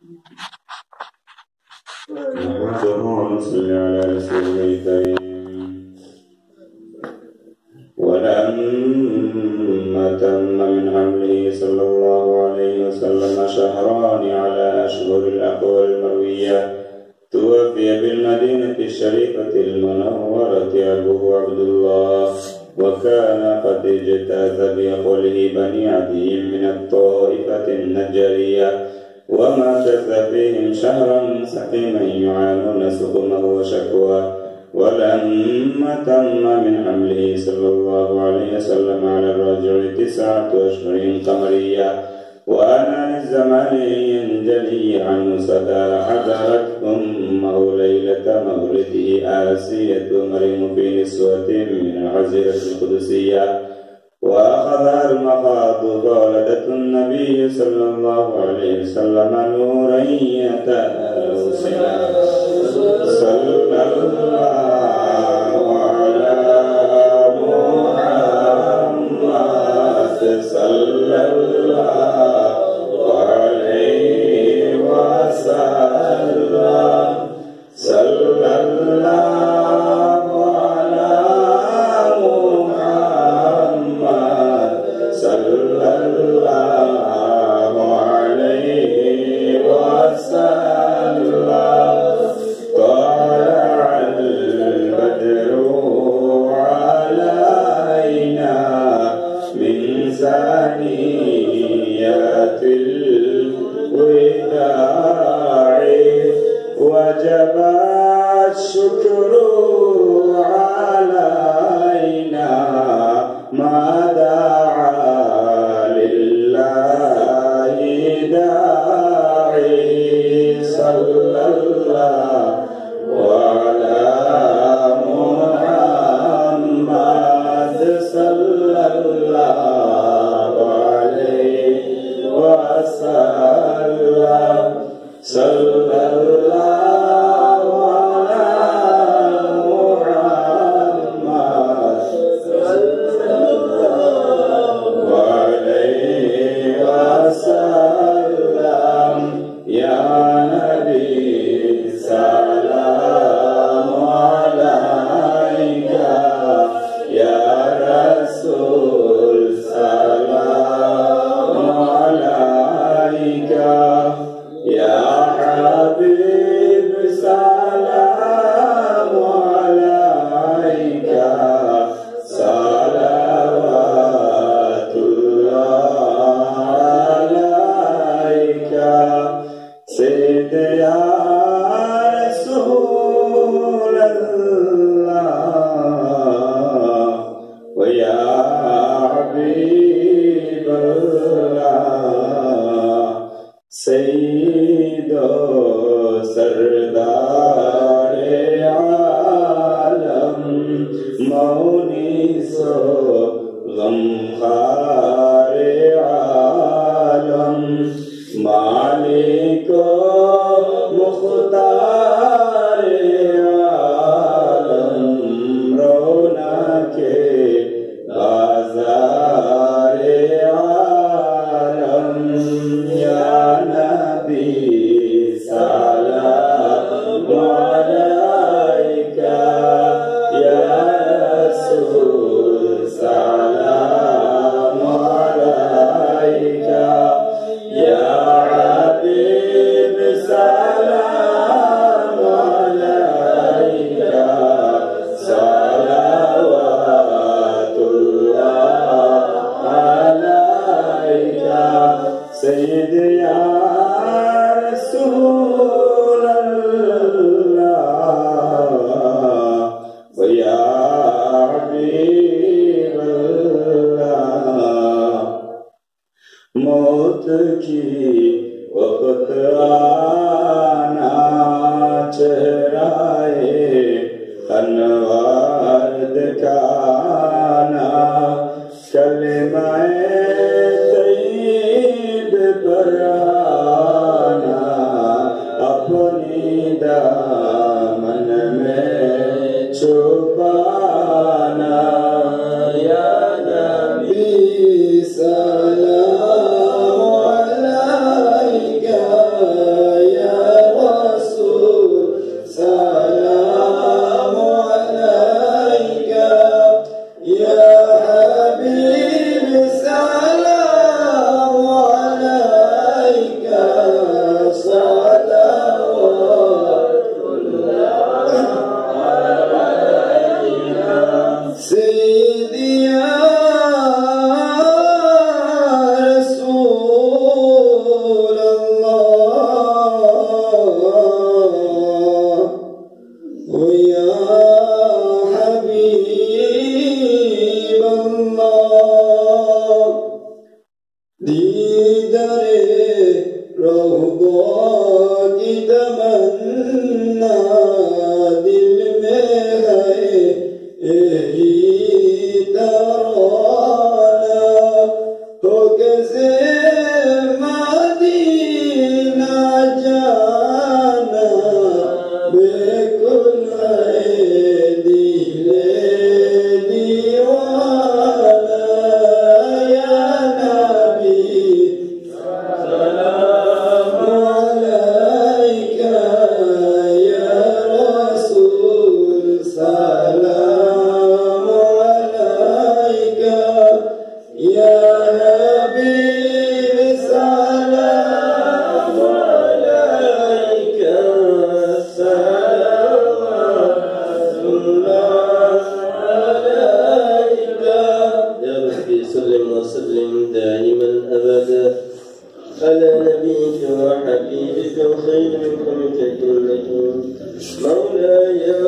صل على رسوله الكريم. ولما تم من حمله صلى الله عليه وسلم شهران على أشهر الأقوال المروية توفي بالمدينة الشريفة المنورة أبوه عبد الله، وكان قد اجتاز بقوله بني عدي من الطائفة النجرية، ومكث فيهم شهرا سقيما يعانون سقمه وشكواه. ولما تم من حمله صلى الله عليه وسلم على الراجع 9 أشهر قمرية، وأنا للزمان ينجلي عنه صدى، حضرت أمه ليلة مولده آسية مريم في نسوة من العزيرة القدسية، وأخذها المخاض فولدت النبي صلى الله عليه وسلم نورا يتأوسلا. صلى الله على محمد صلى الله عليه وسلم. صلى الله على محمد صلى الله عليه وسلم. طلع البدر علينا من ثنيات الوداع، وجب الشكر علينا ما دعا لله داعي. صلى الله على محمد صلى الله عليه وسلم. صلى الله على محمد صلى الله عليه وسلم. يا نبي سلام عليك، يا رسول سلام عليك، يا حبيب سلام عليك. صلوات الله عليك. سيد يا رسول الله، ويا حبيب الله، سيد سردار عالم، مونس غمخار عالم، مالک مختار عالم، رونق بازار عالم. یا نبی سلام علیک، یا رسول سلام علیک، یا حبیب سلام علیک. صلوات الله علیک. سید یا رسول اللہ، ویا حبیب اللہ. موت کی وقت آنا، چہرائے انوار دکھانا، کلمہ طیب پر آنا، اپنی دامن میں چھپانا. یا نبی سلام علیکہ، ويا حبيب الله दीदार रौज़ा की तमन्ना दिल में है यही तराना हो कैसे मदीना जाना बेकुल है दिले दीवाना या नबी सलाम अलैका या रसूल सलाम अलैका या हबीब सलाम अलैका सलाम अलैका يا ربي سلم وسلم دائما أبدا على نبيك وحبيبك وخير من خلقك كلهم مولاي